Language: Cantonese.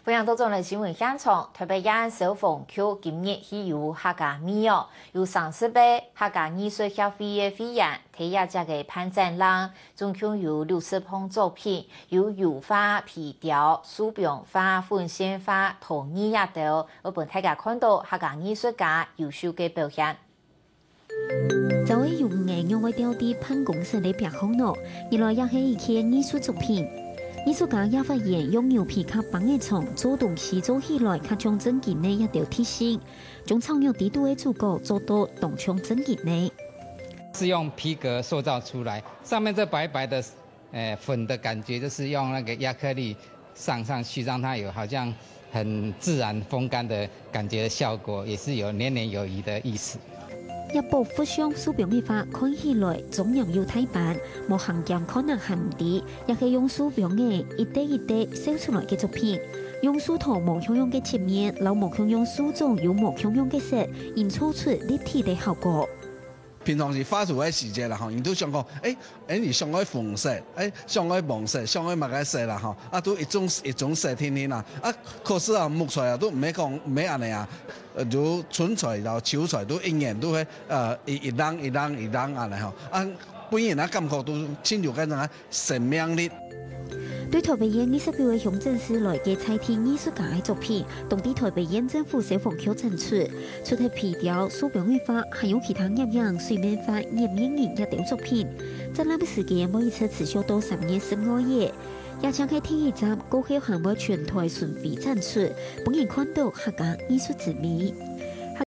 欢迎多种的新闻现场，台北雅安首逢区今日是由客家美哦，由上市杯客家艺术协会的会员提亚这个潘展览，总共有60项作品，有油画、皮雕、素描画、粉线画、陶艺也都，我本大家看到客家艺术家优秀的表现。 就会用5个用来雕的潘公式的白孔咯，原来也是一件艺术作品。艺术家也发现用牛皮卡绑的床做东西做起来较像真件的一条贴心，将草药底度的主角做到当像真件的。 是用皮革塑造出来，上面这白白的粉的感觉，就是用那个亚克力上去，让它有好像很自然风干的感觉的效果，也是有年年有余的意思。 一部不像素描的画，看起来总样有太版，无行间可能含底，也是用素描的一滴一滴写出来的作品。用素图无相用的切面，老无相用素种有无相用的色，映出立体的效果。 平常时画出来细节啦，吼，人都想讲，你上爱粉色，上爱黄色，上爱乜个色啦，吼，啊，都一种色天天啦，啊，可是啊，木材啊，都唔免讲，唔免安尼啊，就春材然后秋材都永远都会一浪安尼吼，啊，本人啊感觉都亲像嗰种生命力。 对台北县20表的乡镇市来嘅采听艺术家的作品，当地台北县政府消防局展出，除了皮雕、素描的画，还有其他样样水面画、岩面人一条作品。展览的时间每一次持续到3月15日，也将喺天一站过后行为全台顺利展出，本人看到客家艺术之美。